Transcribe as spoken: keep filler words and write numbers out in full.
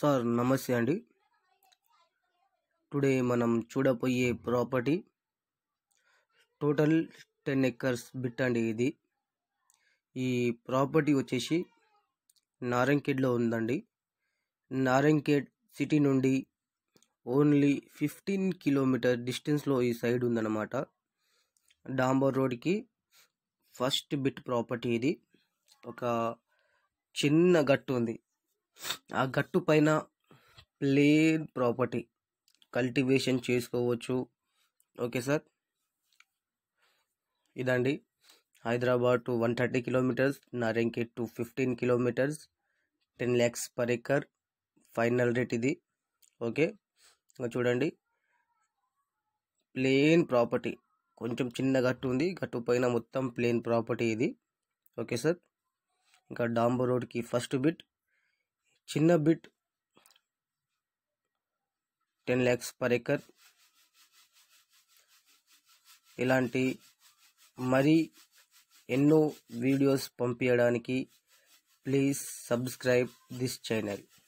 Sir నమస్తే అండి. Today మనం చూడబోయే property total ten acres bit అండి. ఇది ఈ ప్రాపర్టీ వచ్చేసి నారాయణఖేడ్లో ఉందండి. నారాయణఖేడ్ సిటీ నుండి ఓన్లీ ఫిఫ్టీన్ కిలోమీటర్ డిస్టెన్స్లో ఈ సైడ్ ఉందన్నమాట. డాంబర్ రోడ్కి ఫస్ట్ బిట్ ప్రాపర్టీ ఇది. ఒక చిన్న గట్టు ఉంది, ఆ గట్టు పైన ప్లేన్ ప్రాపర్టీ కల్టివేషన్ చేసుకోవచ్చు. ఓకే సార్, ఇదండి Hyderabad to one thirty kilometres, Narayankhed to fifteen kilometres, ten lakhs per acre final rate ఇది. ఓకే, ఇంకా చూడండి ప్లేన్ ప్రాపర్టీ, కొంచెం చిన్న గట్టు ఉంది, గట్టు పైన మొత్తం ప్లేన్ ప్రాపర్టీ ఇది. ఓకే సార్, ఇంకా డాంబర్ రోడ్కి ఫస్ట్ బిట్, చిన్న bit ten lakhs per acre. ఇలాంటి మరి ఎన్నో వీడియోస్ పంపించడానికి ప్లీజ్ సబ్స్క్రైబ్ దిస్ ఛానల్.